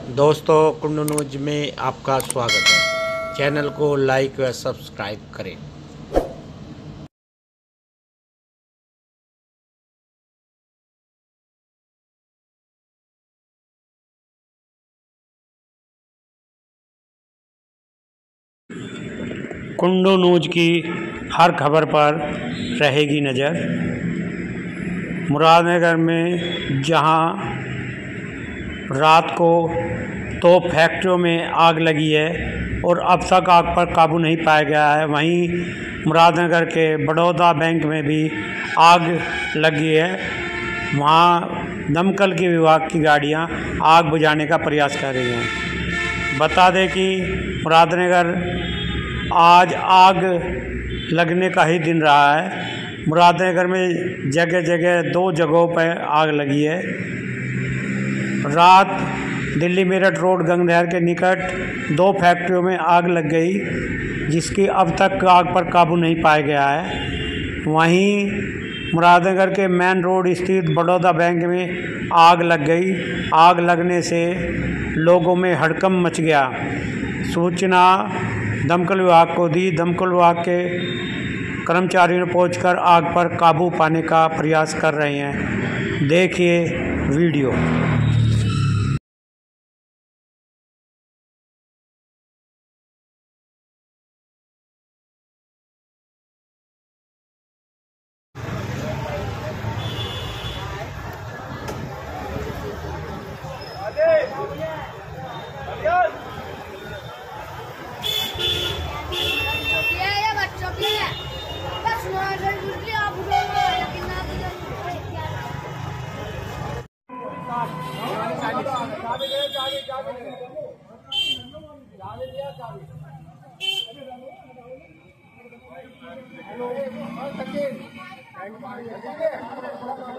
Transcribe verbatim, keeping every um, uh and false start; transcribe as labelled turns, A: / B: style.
A: दोस्तों, कुंडू न्यूज में आपका स्वागत है। चैनल को लाइक व सब्सक्राइब करें। कुंडू न्यूज की हर खबर पर रहेगी नज़र। मुरादनगर में जहां रात को दो फैक्ट्रियों में आग लगी है और अब तक आग पर काबू नहीं पाया गया है, वहीं मुरादनगर के बड़ौदा बैंक में भी आग लगी है। वहाँ दमकल के विभाग की गाड़ियाँ आग बुझाने का प्रयास कर रही हैं। बता दें कि मुरादनगर आज आग लगने का ही दिन रहा है। मुरादनगर में जगह जगह दो जगहों पर आग लगी है। रात दिल्ली मेरठ रोड गंगनहर के निकट दो फैक्ट्रियों में आग लग गई, जिसकी अब तक आग पर काबू नहीं पाया गया है। वहीं मुरादनगर के मेन रोड स्थित बड़ौदा बैंक में आग लग गई। आग लगने से लोगों में हड़कंप मच गया। सूचना दमकल विभाग को दी। दमकल विभाग के कर्मचारियों ने पहुंचकर आग पर काबू पाने का प्रयास कर रहे हैं। देखिए वीडियो।
B: हेलो